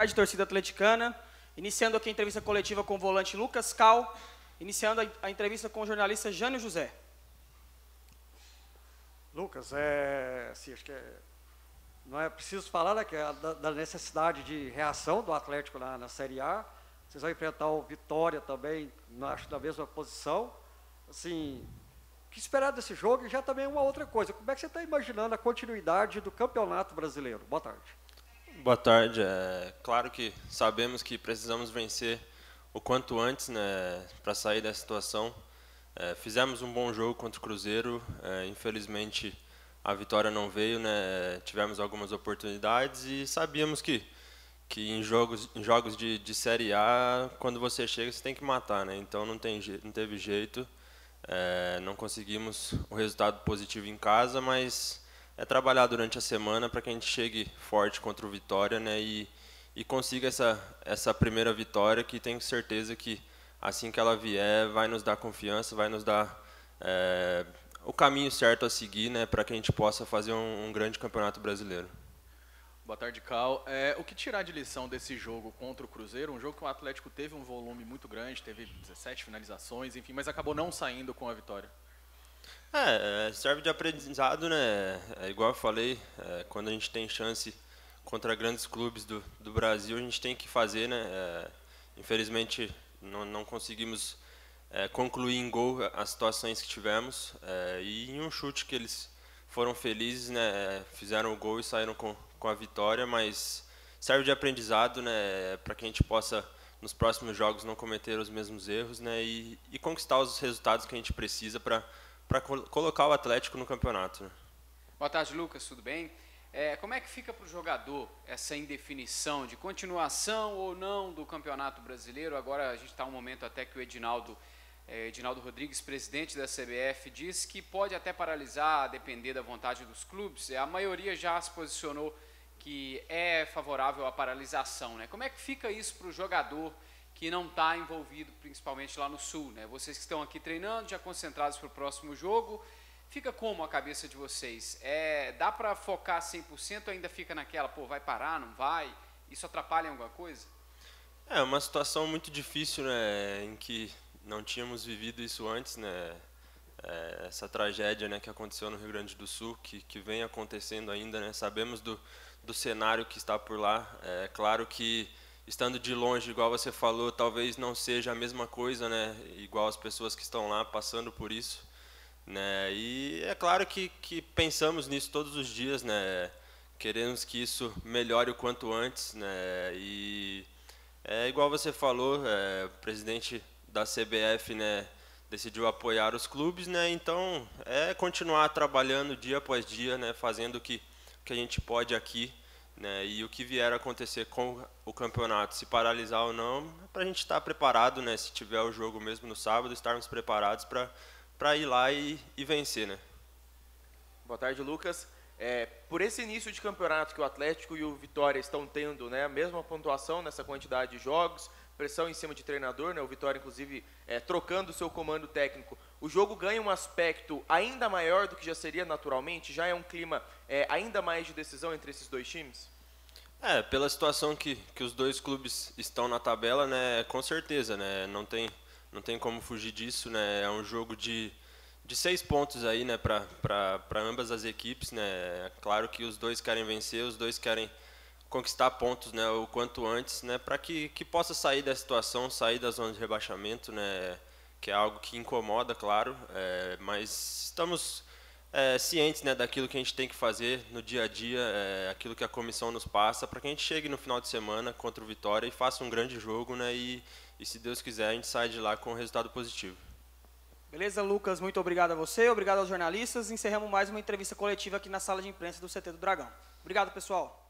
tarde, torcida atleticana. Iniciando aqui a entrevista coletiva com o volante Lucas Cal. Iniciando a entrevista com o jornalista Jânio José. Lucas, assim, acho que não é preciso falar, né, que da necessidade de reação do Atlético na Série A. Vocês vão enfrentar o Vitória também, acho, na mesma posição. Assim, o que esperar desse jogo? E já também uma outra coisa. Como é que você está imaginando a continuidade do Campeonato Brasileiro? Boa tarde. Boa tarde. Claro que sabemos que precisamos vencer o quanto antes, né, para sair dessa situação. Fizemos um bom jogo contra o Cruzeiro, infelizmente a vitória não veio, né, tivemos algumas oportunidades e sabíamos que em jogos de Série A, quando você chega, você tem que matar, né, então não teve jeito, não conseguimos o resultado positivo em casa, mas é trabalhar durante a semana para que a gente chegue forte contra o Vitória, né, e consiga essa primeira vitória, que tenho certeza que assim que ela vier, vai nos dar confiança, vai nos dar o caminho certo a seguir, né, para que a gente possa fazer um grande campeonato brasileiro. Boa tarde, Cal. O que tirar de lição desse jogo contra o Cruzeiro? Um jogo que o Atlético teve um volume muito grande, teve 17 finalizações, enfim, mas acabou não saindo com a vitória. Serve de aprendizado, né? Igual eu falei, quando a gente tem chance contra grandes clubes do Brasil, a gente tem que fazer, né? Infelizmente, não conseguimos concluir em gol as situações que tivemos, e em um chute que eles foram felizes, né, fizeram o gol e saíram com a vitória, mas serve de aprendizado, né, para que a gente possa nos próximos jogos não cometer os mesmos erros, né, e conquistar os resultados que a gente precisa para colocar o Atlético no campeonato, né. Boa tarde, Lucas, tudo bem? Como é que fica para o jogador essa indefinição de continuação ou não do Campeonato Brasileiro? Agora a gente está um momento até que o Edinaldo Rodrigues, presidente da CBF, diz que pode até paralisar, a depender da vontade dos clubes. A maioria já se posicionou que é favorável à paralisação, né? Como é que fica isso para o jogador que não está envolvido, principalmente lá no Sul, né? Vocês que estão aqui treinando, já concentrados para o próximo jogo, fica como a cabeça de vocês? Dá para focar 100% ou ainda fica naquela, pô, vai parar, não vai? Isso atrapalha em alguma coisa? É uma situação muito difícil, né, em que não tínhamos vivido isso antes, né, essa tragédia, né, que aconteceu no Rio Grande do Sul, que vem acontecendo ainda, né, sabemos do cenário que está por lá. É claro que estando de longe, igual você falou, talvez não seja a mesma coisa, né, igual as pessoas que estão lá passando por isso, né, e é claro que pensamos nisso todos os dias, né, queremos que isso melhore o quanto antes, né, e igual você falou, o presidente da CBF, né, decidiu apoiar os clubes, né, então continuar trabalhando dia após dia, né, fazendo o que a gente pode aqui, né, e o que vier a acontecer com o campeonato, se paralisar ou não, para a gente estar preparado, né, se tiver o jogo mesmo no sábado, estarmos preparados para ir lá e vencer, né. Boa tarde, Lucas. Por esse início de campeonato que o Atlético e o Vitória estão tendo, né, a mesma pontuação nessa quantidade de jogos, pressão em cima de treinador, né, o Vitória inclusive trocando o seu comando técnico, o jogo ganha um aspecto ainda maior do que já seria naturalmente? Já é um clima ainda mais de decisão entre esses dois times? Pela situação que os dois clubes estão na tabela, né, com certeza, né, não tem como fugir disso, né, é um jogo de 6 pontos aí, né, para ambas as equipes, né, é claro que os dois querem vencer, os dois querem conquistar pontos, né, o quanto antes, né, para que possa sair da situação, sair da zona de rebaixamento, né, que é algo que incomoda, claro, mas estamos cientes, né, daquilo que a gente tem que fazer no dia a dia, aquilo que a comissão nos passa, para que a gente chegue no final de semana contra o Vitória e faça um grande jogo, né, e se Deus quiser a gente sai de lá com um resultado positivo. Beleza, Lucas, muito obrigado a você, obrigado aos jornalistas. Encerramos mais uma entrevista coletiva aqui na sala de imprensa do CT do Dragão. Obrigado, pessoal.